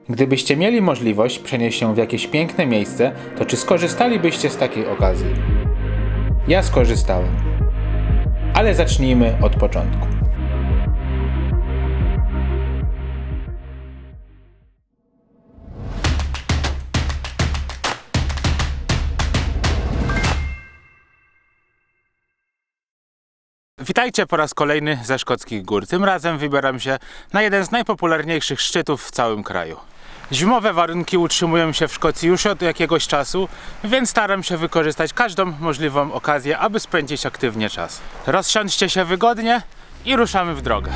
Gdybyście mieli możliwość przenieść się w jakieś piękne miejsce, to czy skorzystalibyście z takiej okazji? Ja skorzystałem. Ale zacznijmy od początku. Witajcie po raz kolejny ze Szkockich Gór. Tym razem wybieram się na jeden z najpopularniejszych szczytów w całym kraju. Zimowe warunki utrzymują się w Szkocji już od jakiegoś czasu, więc staram się wykorzystać każdą możliwą okazję, aby spędzić aktywnie czas. Rozsiądźcie się wygodnie i ruszamy w drogę.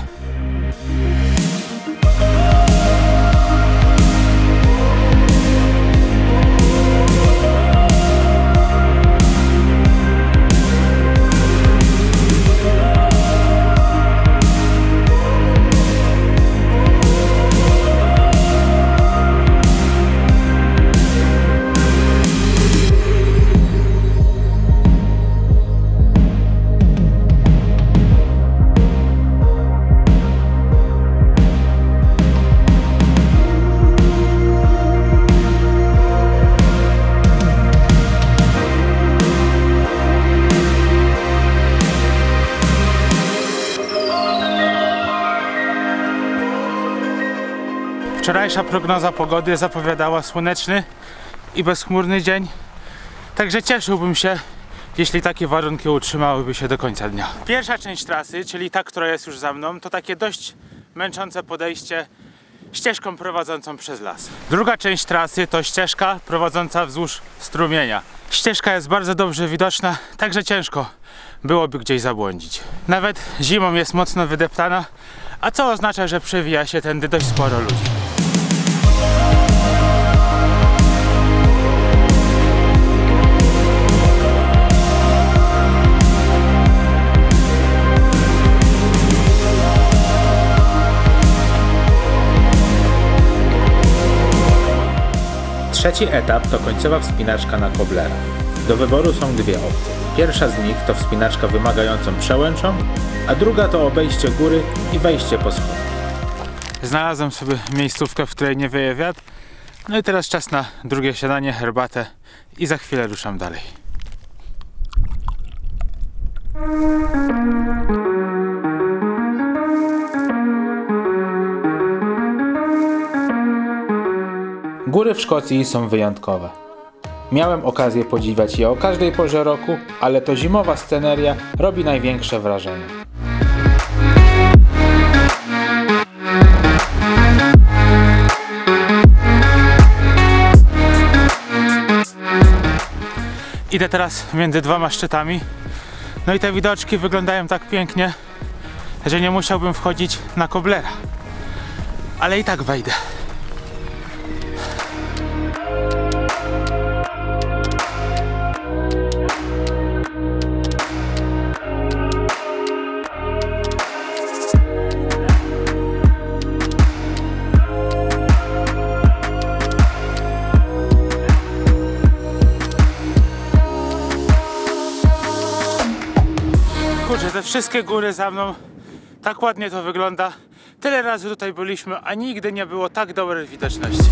Wczorajsza prognoza pogody zapowiadała słoneczny i bezchmurny dzień, także cieszyłbym się, jeśli takie warunki utrzymałyby się do końca dnia. Pierwsza część trasy, czyli ta, która jest już za mną, to takie dość męczące podejście ścieżką prowadzącą przez las. Druga część trasy to ścieżka prowadząca wzdłuż strumienia. Ścieżka jest bardzo dobrze widoczna, także ciężko byłoby gdzieś zabłądzić. Nawet zimą jest mocno wydeptana, a co oznacza, że przewija się tędy dość sporo ludzi. Trzeci etap to końcowa wspinaczka na Koblera. Do wyboru są dwie opcje. Pierwsza z nich to wspinaczka wymagającą przełęczą, a druga to obejście góry i wejście po schodach. Znalazłem sobie miejscówkę, w której nie wieje wiatr. No i teraz czas na drugie śniadanie, herbatę i za chwilę ruszam dalej. Góry w Szkocji są wyjątkowe. Miałem okazję podziwiać je o każdej porze roku, ale to zimowa sceneria robi największe wrażenie. Idę teraz między dwoma szczytami, no i te widoczki wyglądają tak pięknie, że nie musiałbym wchodzić na Koblera, ale i tak wejdę. Kurczę, te wszystkie góry za mną, tak ładnie to wygląda. Tyle razy tutaj byliśmy, a nigdy nie było tak dobrej widoczności.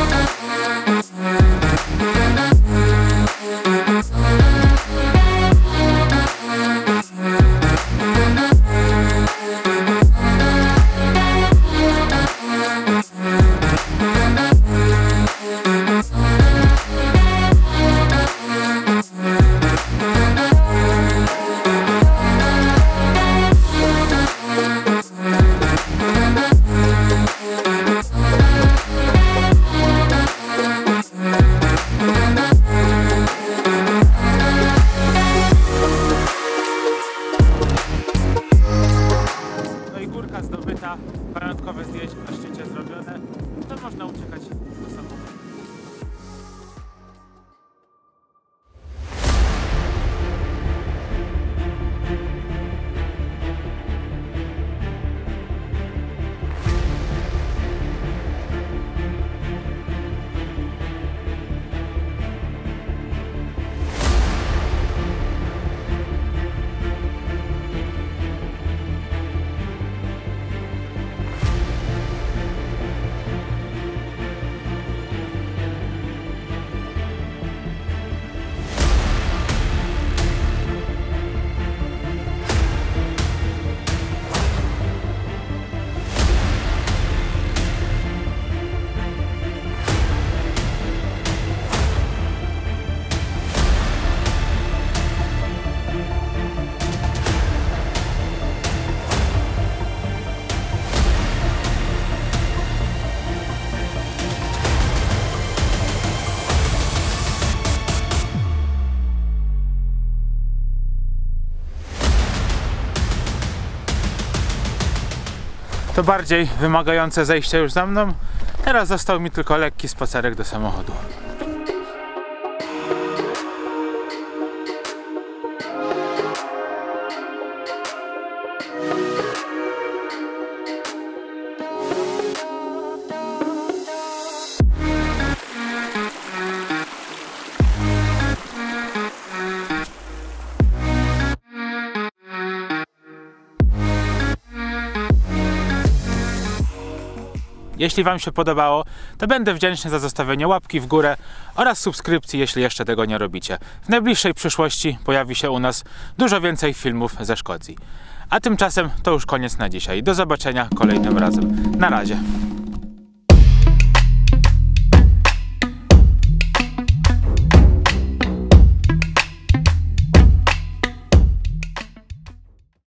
Zdobyta, pamiątkowe zdjęcie na szczycie zrobione, to można uciekać do samochodu. to bardziej wymagające zejście już za mną. Teraz został mi tylko lekki spacerek do samochodu. Jeśli Wam się podobało, to będę wdzięczny za zostawienie łapki w górę oraz subskrypcji, jeśli jeszcze tego nie robicie. W najbliższej przyszłości pojawi się u nas dużo więcej filmów ze Szkocji. A tymczasem to już koniec na dzisiaj. Do zobaczenia kolejnym razem. Na razie.